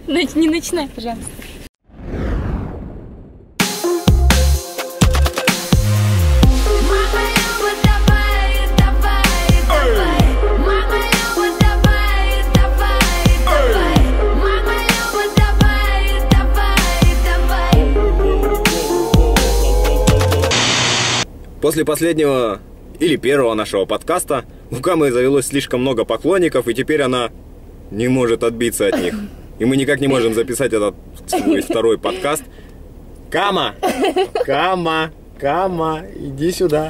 Не начинай, пожалуйста. После последнего или первого нашего подкаста у Камы завелось слишком много поклонников, и теперь она не может отбиться от них. И мы никак не можем записать этот свой второй подкаст. Кама! Кама! Кама! Иди сюда!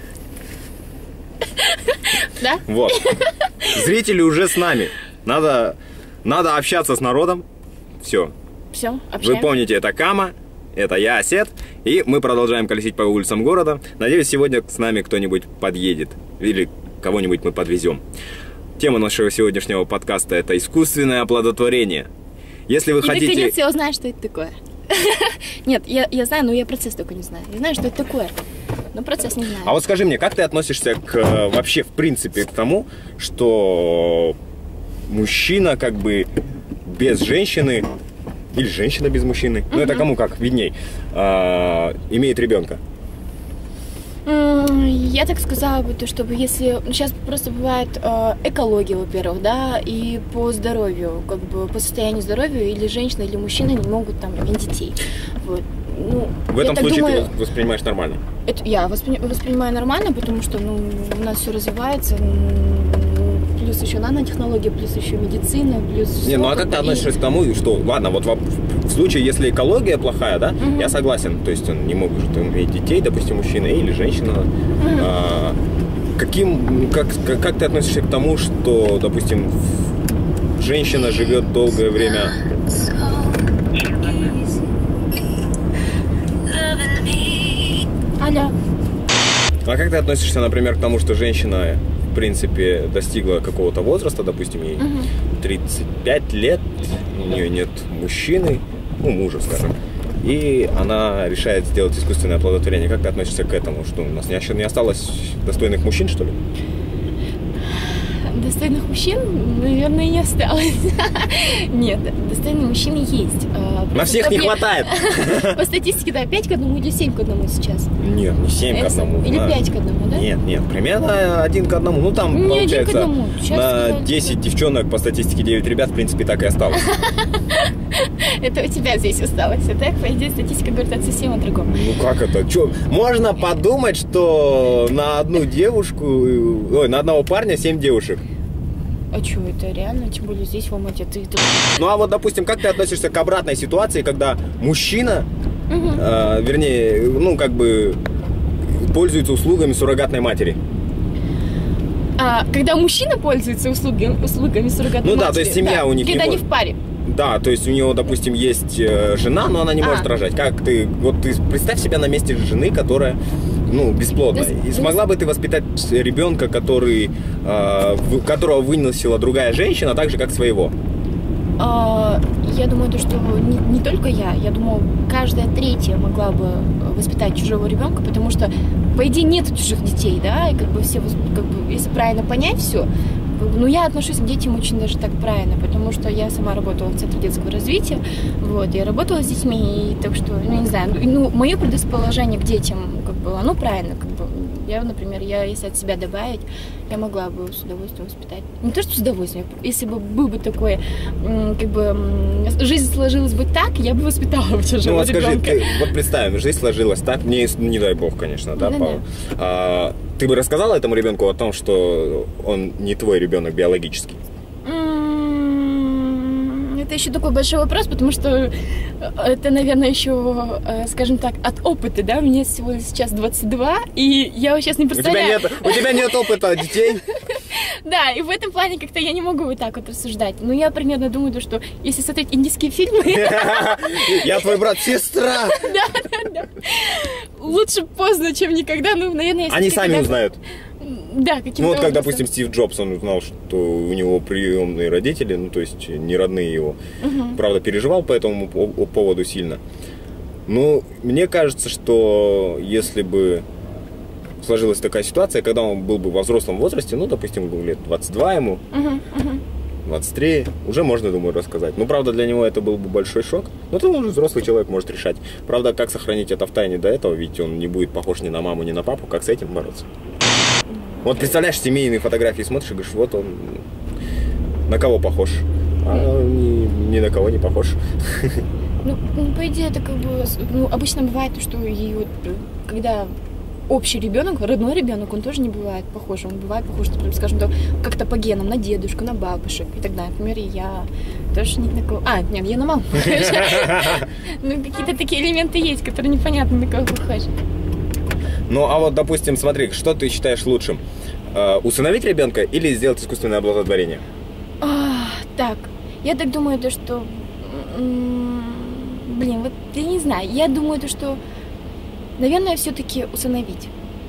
Да? Вот. Зрители уже с нами. Надо общаться с народом. Все. Все, общаемся. Вы помните, это Кама, это я, Осет. И мы продолжаем колесить по улицам города. Надеюсь, сегодня с нами кто-нибудь подъедет. Или кого-нибудь мы подвезем. Тема нашего сегодняшнего подкаста – это искусственное оплодотворение. Если вы хотите... наконец я узнаю, что это такое. Нет, я знаю, но я процесс только не знаю. Я знаю, что это такое, но процесс не знаю. А вот скажи мне, как ты относишься вообще, в принципе, к тому, что мужчина как бы без женщины, или женщина без мужчины, ну это кому как, видней, имеет ребенка? Я так сказала бы, чтобы если... Сейчас просто бывает экология, во-первых, да, и по здоровью, как бы по состоянию здоровья или женщина, или мужчина не могут там иметь детей. Вот. Ну, в этом случае думаю, ты воспринимаешь нормально? Это я воспринимаю нормально, потому что у нас все развивается, плюс еще нанотехнология, плюс еще медицина, плюс... Не, ну а как ты относишься к тому, что, ладно, вот в случае, если экология плохая, да, я согласен, то есть он не может иметь детей, допустим, мужчина или женщина. Как ты относишься к тому, что, допустим, женщина живет долгое время... Алло. А как ты относишься, например, к тому, что женщина, в принципе, достигла какого-то возраста, допустим, ей 35 лет, у нее нет мужчины, ну, мужа, скажем, и она решает сделать искусственное оплодотворение. Как ты относишься к этому? Что у нас не осталось достойных мужчин, что ли? Достойных мужчин, наверное, не осталось. Нет, достойные мужчины есть. На всех не хватает. По статистике, да, 5 к 1 или 7 к 1 сейчас. Нет, не 7 к 1. Или 5 к 1, да? Нет, примерно 1 к 1. Ну, там, не получается, 1 к 1. на 10 девчонок, по статистике 9 ребят, в принципе, так и осталось. Это у тебя здесь осталось. А так, по идее, статистика говорит о совсем о другом. Ну, как это? Чё? Можно подумать, что на одну девушку, на одного парня 7 девушек. А что, это реально? Тем более здесь, в Алмате, ты... Ну, а вот, допустим, как ты относишься к обратной ситуации, когда мужчина, вернее, ну, как бы, пользуется услугами суррогатной матери? Когда мужчина пользуется услугами суррогатной матери? Ну да, то есть семья у них... Когда они в паре. Да, то есть у него, допустим, есть жена, но она не может рожать. Как ты... Вот ты представь себя на месте жены, которая... Ну, бесплодно. И смогла бы ты воспитать ребенка, которого выносила другая женщина, так же, как своего? Я думаю, что не только я думаю, каждая третья могла бы воспитать чужого ребенка, потому что, по идее, нет чужих детей, да, и как бы все, как бы, если правильно понять все, ну, я отношусь к детям очень даже так правильно, потому что я сама работала в Центре детского развития, вот, я работала с детьми, и так что, ну, не знаю, ну, мое предрасположение к детям, как бы, оно правильно, как бы, я, например, если от себя добавить, я могла бы с удовольствием воспитать. Не то, что с удовольствием, если бы был бы такой, как бы, жизнь сложилась бы так, я бы воспитала бы чужого ребенка. Скажи, вот представим, жизнь сложилась так, мне, не дай бог, конечно, да, Павел? Ты бы рассказала этому ребенку о том, что он не твой ребенок биологический? Это еще такой большой вопрос, потому что это, наверное, еще, скажем так, от опыта, да, мне всего сейчас 22, и я сейчас не представляю... У тебя нет опыта детей? Да, и в этом плане как-то я не могу вот так вот рассуждать. Но я примерно думаю, что если смотреть индийские фильмы... Я твой брат-сестра! Да. Лучше поздно, чем никогда, ну, наверное... Они сами узнают. Да, каким-то Ну вот как, образом. допустим, Стив Джобс, он узнал, что у него приемные родители, ну то есть не родные его. Правда, переживал по этому поводу сильно. Ну, мне кажется, что если бы сложилась такая ситуация, когда он был бы во взрослом возрасте, ну, допустим, лет 22 ему, 23, уже можно, думаю, рассказать. Ну, правда, для него это был бы большой шок. Но это уже взрослый человек может решать. Правда, как сохранить это в тайне до этого, ведь он не будет похож ни на маму, ни на папу, как с этим бороться? Вот представляешь, семейные фотографии смотришь и говоришь, вот он на кого похож, а ни на кого не похож. Ну, по идее, это как бы, ну, обычно бывает, что и вот, когда общий ребенок, родной ребенок, он тоже не бывает похож. Он бывает похож, например, скажем, как-то по генам, на дедушку, на бабушек и так далее. Например, я тоже не на кого... нет, я на маму. Ну, какие-то такие элементы есть, которые непонятно на кого похожи. Ну, а вот, допустим, смотри, что ты считаешь лучшим? Усыновить ребенка или сделать искусственное оплодотворение? Так, я так думаю, то, что... Блин, вот я не знаю. Я думаю, то, что, наверное, все-таки усыновить.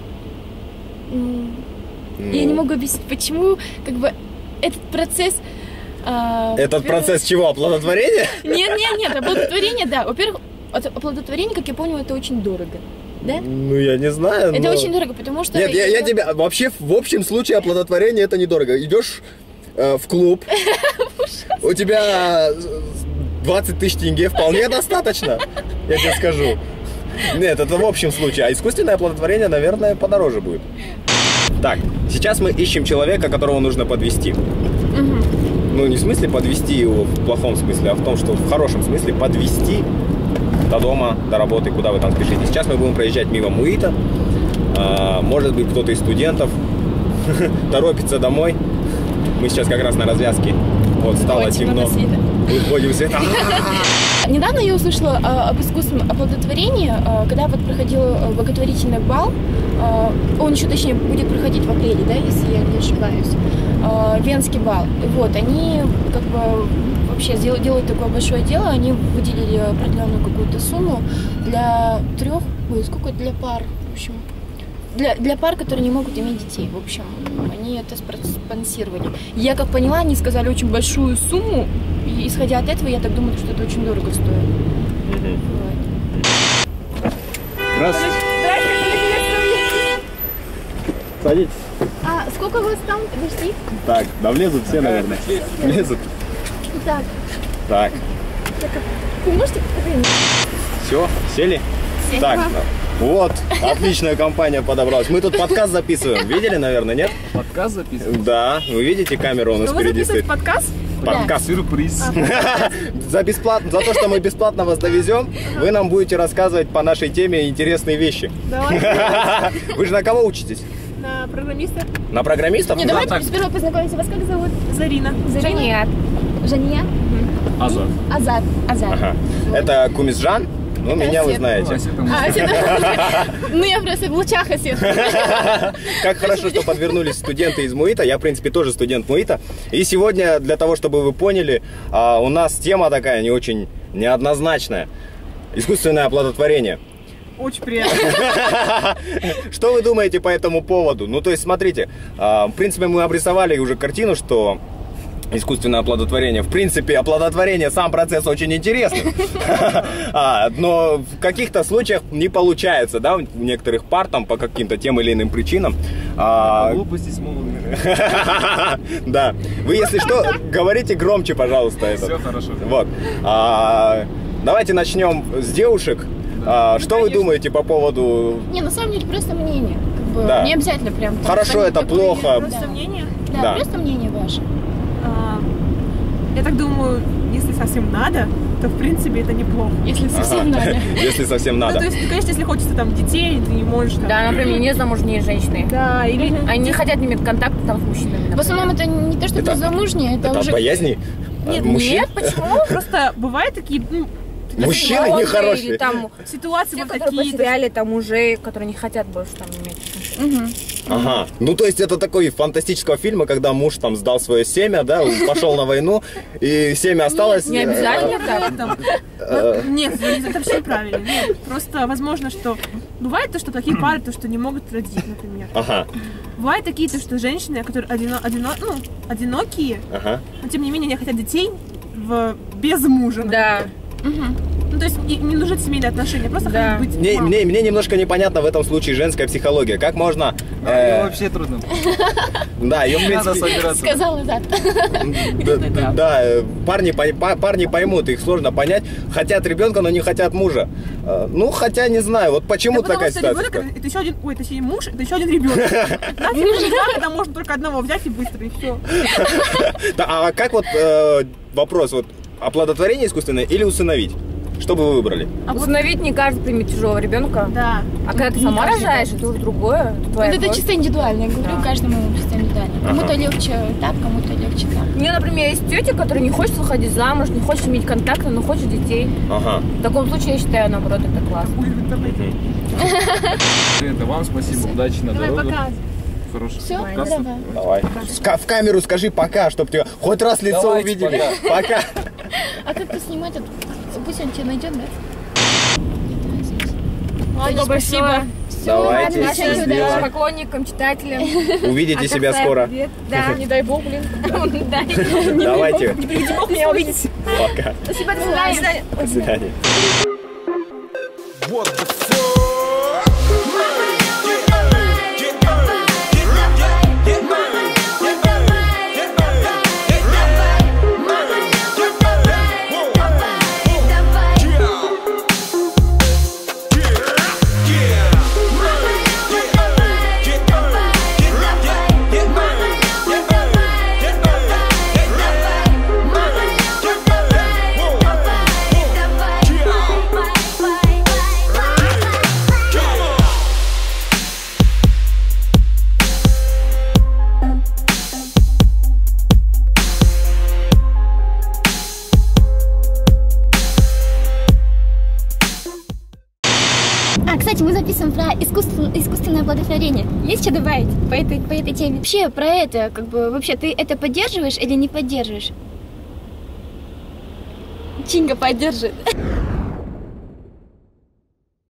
Я не могу объяснить, почему, как бы, этот процесс... Этот процесс чего? Оплодотворения? Нет, оплодотворение, да. Во-первых, оплодотворение, как я понял, это очень дорого. Да? Ну, я не знаю. Это очень дорого, потому что... Нет, я тебя... Вообще, в общем случае, оплодотворение это недорого. Идешь в клуб, у тебя 20 тысяч тенге вполне достаточно, я тебе скажу. Нет, это в общем случае. А искусственное оплодотворение, наверное, подороже будет. Так, сейчас мы ищем человека, которого нужно подвести. Ну, не в смысле подвести его в плохом смысле, а в том, что в хорошем смысле подвести до дома, до работы, куда вы там спешите. Сейчас мы будем проезжать мимо МУИТа. Может быть, кто-то из студентов торопится домой. Мы сейчас как раз на развязке. Вот, стало темно. Выходим в свет. Недавно я услышала об искусственном оплодотворении, когда вот проходил благотворительный бал. Он еще, точнее, будет проходить в апреле, да, если я не ошибаюсь. Венский бал. Вот, они как бы вообще делают такое большое дело. Они выделили определенную какую-то сумму для сколько для пар, в общем. Для пар, которые не могут иметь детей, в общем, они это спонсировали. Я как поняла, они сказали очень большую сумму, и исходя от этого, я так думаю, что это очень дорого стоит. Вот. Здравствуйте. Садитесь. А сколько у вас там? Подожди. Так, да влезут все, наверное. Влезут. Так. Вы можете подойти? Все, сели? Сели. Так, вот, отличная компания подобралась. Мы тут подкаст записываем. Видели, наверное, нет? Подкаст записываем? Да, вы видите, камера у нас впереди стоит. Подкаст? Подкаст. Сюрприз. За то, что мы бесплатно вас довезем, вы нам будете рассказывать по нашей теме интересные вещи. Давай. Вы же на кого учитесь? На программиста. На программистов? Не, давайте сперва познакомимся. Вас как зовут? Зарина. Жания. Жания? Азат. Азат. Ага. Это Кумисжан? Ну, меня вы знаете. Ну, я просто в лучах осет. Как хорошо, что подвернулись студенты из МУИТа. Я, в принципе, тоже студент МУИТа. И сегодня, для того, чтобы вы поняли, у нас тема такая не очень неоднозначная. Искусственное оплодотворение. Очень приятно. Что вы думаете по этому поводу? Ну, то есть, смотрите, в принципе, мы обрисовали уже картину, что искусственное оплодотворение, в принципе, оплодотворение, сам процесс очень интересный. Но в каких-то случаях не получается, да, у некоторых пар там по каким-то тем или иным причинам. Глупости смогут. Да. Вы, если что, говорите громче, пожалуйста. Все хорошо. Вот. Давайте начнем с девушек. Что вы думаете по поводу... Не, на самом деле, просто мнение. Да. Не обязательно прям... Хорошо, это плохо. Просто мнение? Да, просто мнение ваше. Я так думаю, если совсем надо, то в принципе это неплохо. Если совсем надо. Если совсем надо. Ну, то есть, конечно, если хочется там детей, ты не можешь там... Да, например, незамужние женщины. Да, или... Они не хотят иметь контакт там с мужчинами. В основном это не то, что ты замужняя, это Это уже... от боязни? Нет, мужчин? нет, почему? Просто бывают такие... Мужчины Или нехорошие. там ситуации те, вот которые такие. потеряли там мужей, которые не хотят больше там иметь. Ага. Ну, то есть это такой фантастического фильма, когда муж там сдал свое семя, да, пошел на войну, и семя осталось. Не обязательно так. Нет, это вообще неправильно. Нет, просто возможно, что бывает то, что такие пары, то, что не могут родить, например. Ага. Бывают такие, то, что женщины, которые одинокие, Ага. но тем не менее не хотят детей без мужа. Да. Ну, то есть не нужны семейные отношения, просто Да. хотят быть мамой. Мне немножко непонятно в этом случае женская психология. Как можно... Мне вообще трудно. Да, ее, в Надо принципе... собираться. Сказал назад. Да, парни поймут, их сложно понять. Хотят ребенка, но не хотят мужа. Ну, хотя не знаю, вот почему Да потому такая что ситуация. ребенок это еще один, ой, это еще не муж, это еще один ребенок. Нафиг мужика, когда можно только одного взять и быстро, и все. А как вот вопрос, вот оплодотворение искусственное или усыновить? Что бы вы выбрали? А вот, Усыновить не каждый примет чужого ребенка. да. А когда ты сама рожаешь, это уже другое. Это твоя Вот это кровь. чисто индивидуально, я говорю, Да. каждому чисто индивидуально. Кому-то легче так, кому-то легче так. У меня, например, есть тетя, которая не хочет выходить замуж, не хочет иметь контакты, но хочет детей. Ага. В таком случае, я считаю, наоборот, это классно. Ой, в интернете. Это вам спасибо, удачи на Давай, дорогу. пока. Хороших Все, подкастов. давай. Давай. В камеру скажи пока, чтобы тебя хоть раз лицо Давайте, увидели. Пока. А как поснимать это? Пусть он тебя найдет, да? Ладно, спасибо. Давайте, Всем сделаем. удачи. Поклонникам, читателям. Увидите себя Акация, скоро. привет. Да, не дай бог, блин. Да. Давайте. Не приведи бог меня увидеть. Пока. Спасибо, до свидания. До свидания. What the fuck? А, кстати, мы записываем про искусственное оплодотворение. Есть что добавить по этой теме? Вообще, про это, как бы, вообще, ты это поддерживаешь или не поддерживаешь? Чинга поддерживает.